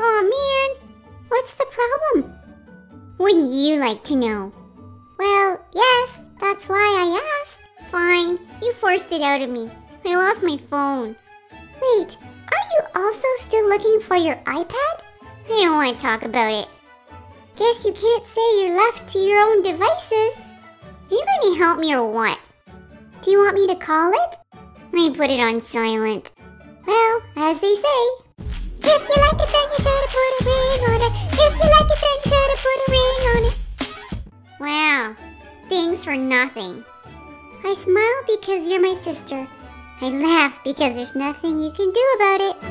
Aw, man. What's the problem? Wouldn't you like to know? Well, yes, that's why I asked. Fine, you forced it out of me. I lost my phone. Wait, aren't you also still looking for your iPad? I don't want to talk about it. Guess you can't say you're left to your own devices. Are you going to help me or what? Do you want me to call it? I put it on silent. Well, as they say, if you like it, then you should have put a ring on it. If you like it, then you should have put a ring on it. Wow, thanks for nothing. I smile because you're my sister. I laugh because there's nothing you can do about it.